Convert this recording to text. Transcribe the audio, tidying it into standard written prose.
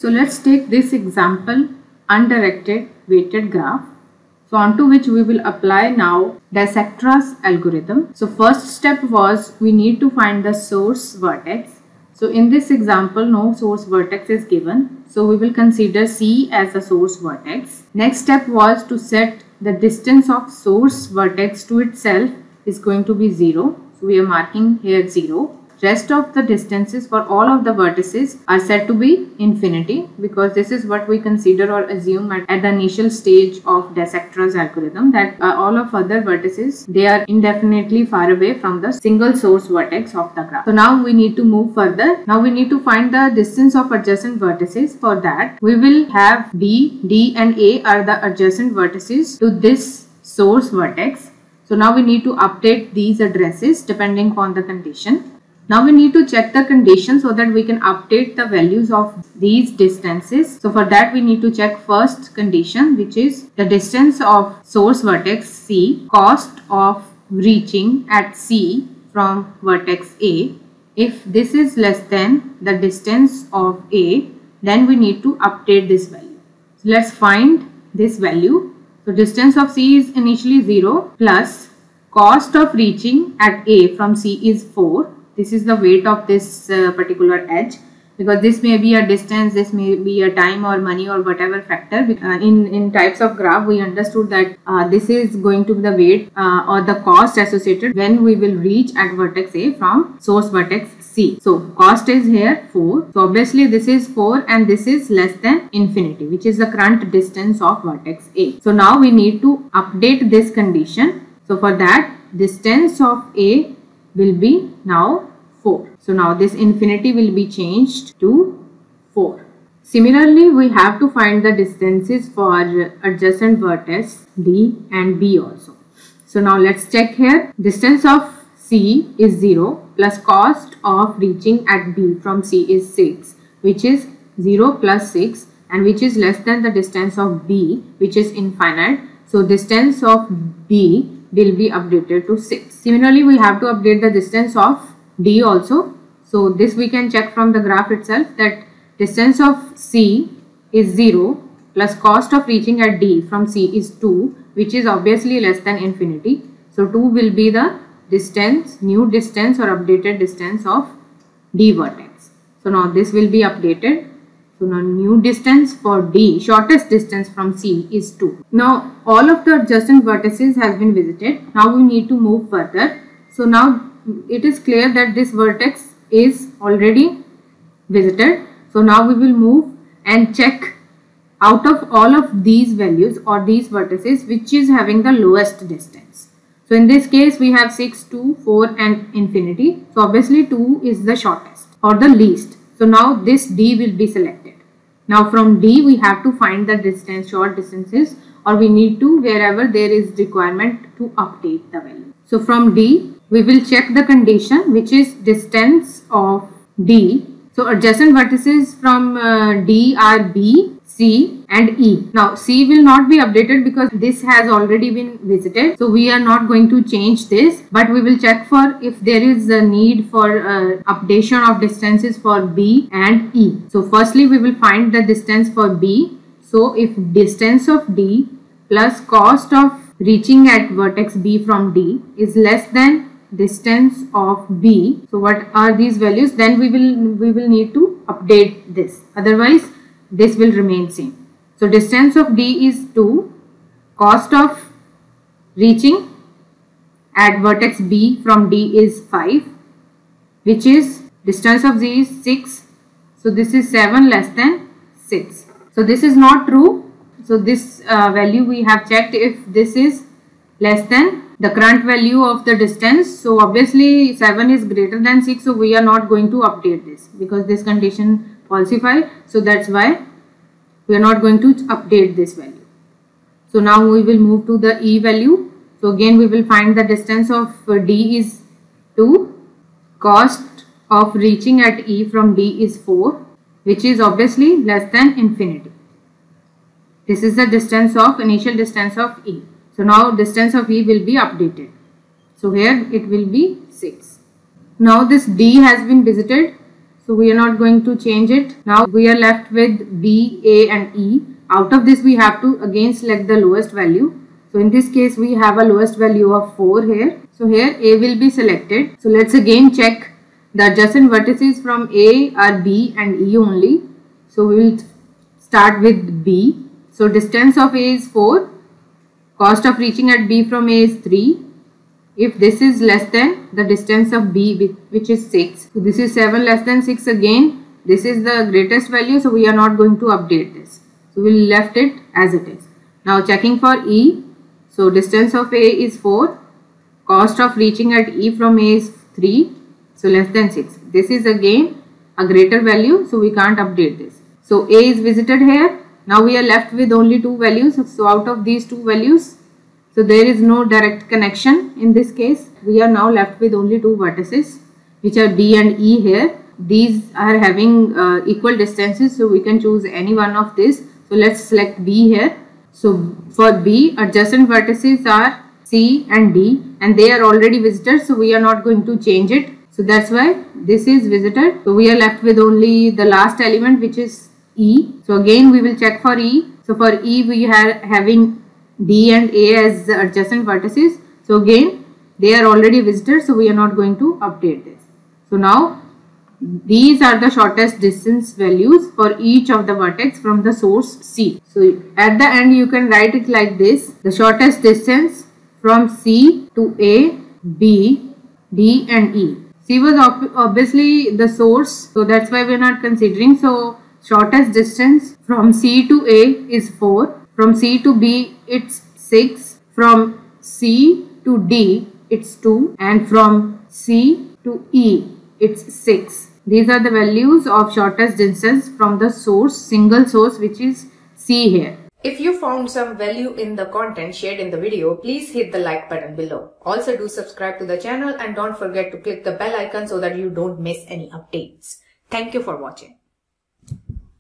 So let's take this example undirected weighted graph. So onto which we will apply now Dijkstra's algorithm. So first step was we need to find the source vertex. So in this example no source vertex is given. So we will consider C as a source vertex. Next step was to set the distance of source vertex to itself is going to be 0. So we are marking here 0. Rest of the distances for all of the vertices are set to be infinity, because this is what we consider or assume at the initial stage of Dijkstra's algorithm, that all of other vertices, they are indefinitely far away from the single source vertex of the graph. So now we need to move further. Now we need to find the distance of adjacent vertices. For that we will have B, D and A are the adjacent vertices to this source vertex. So now we need to update these addresses depending upon the condition. Now we need to check the condition so that we can update the values of these distances. So for that we need to check first condition, which is the distance of source vertex C, cost of reaching at C from vertex A. If this is less than the distance of A, then we need to update this value. So let's find this value. So distance of C is initially 0 plus cost of reaching at A from C is 4. This is the weight of this particular edge, because this may be a distance, this may be a time or money or whatever factor. In types of graph we understood that this is going to be the weight or the cost associated when we will reach at vertex A from source vertex C. So cost is here 4. So obviously this is 4 and this is less than infinity, which is the current distance of vertex A. So now we need to update this condition. So for that distance of A will be now 4. So now this infinity will be changed to 4. Similarly, we have to find the distances for adjacent vertex D and B also. So now let's check here. Distance of C is 0 plus cost of reaching at B from C is 6, which is 0 plus 6, and which is less than the distance of B, which is infinite. So distance of B will be updated to 6. Similarly, we have to update the distance of D also. So this we can check from the graph itself, that distance of C is 0 plus cost of reaching at D from C is 2, which is obviously less than infinity. So 2 will be the distance, new distance or updated distance of D vertex. So now this will be updated. So now new distance for D, shortest distance from C is 2. Now all of the adjacent vertices has been visited. Now we need to move further. So now it is clear that this vertex is already visited. So now we will move and check out of all of these values or these vertices which is having the lowest distance. So in this case we have 6, 2, 4 and infinity. So obviously 2 is the shortest or the least. So now this D will be selected. Now from D we have to find the distance, short distances, or we need to, wherever there is requirement, to update the value. So from D we will check the condition, which is distance of D. So adjacent vertices from D are B, C and E. Now C will not be updated because this has already been visited. So we are not going to change this, but we will check for if there is a need for updation of distances for B and E. So firstly we will find the distance for B. So if distance of D plus cost of reaching at vertex B from D is less than distance of B, so what are these values, then we will need to update this, otherwise this will remain same. So distance of D is 2, cost of reaching at vertex B from D is 5, which is distance of Z is 6. So this is 7 less than 6. So this is not true. So this value we have checked if this is less than the current value of the distance. So obviously 7 is greater than 6. So we are not going to update this because this condition falsified. So that's why we are not going to update this value. So now we will move to the E value. So again we will find the distance of D is 2. Cost of reaching at E from D is 4, which is obviously less than infinity. This is the distance of initial distance of E. So now distance of E will be updated. So here it will be 6. Now this D has been visited. so we are not going to change it. Now we are left with B, A and E. Out of this we have to again select the lowest value. So in this case we have a lowest value of 4 here. So here A will be selected. So let's again check the adjacent vertices from A are B and E only. So we will start with B. So distance of A is 4. Cost of reaching at B from A is 3. If this is less than the distance of B, which is 6. So this is 7 less than 6 again. This is the greatest value, so we are not going to update this. So we will left it as it is. Now checking for E. So distance of A is 4. Cost of reaching at E from A is 3. So less than 6. This is again a greater value, so we can't update this. So A is visited here. Now we are left with only 2 values. So out of these 2 values, so there is no direct connection in this case. We are now left with only 2 vertices, which are B and E here. These are having equal distances, so we can choose any one of this. So let's select B here. So for B, adjacent vertices are C and D, and they are already visited, so we are not going to change it. So that's why this is visited. So we are left with only the last element, which is E. So again we will check for E. So for E we are having D and A as the adjacent vertices. So again they are already visited, so we are not going to update this. So now these are the shortest distance values for each of the vertex from the source C. So at the end you can write it like this: the shortest distance from C to A, B, D and E. C was obviously the source, so that's why we are not considering. So shortest distance from C to A is 4. From C to B it's 6. From C to D it's 2. And from C to E it's 6. These are the values of shortest distance from the source, single source, which is C here. If you found some value in the content shared in the video, please hit the like button below. Also do subscribe to the channel and don't forget to click the bell icon so that you don't miss any updates. Thank you for watching.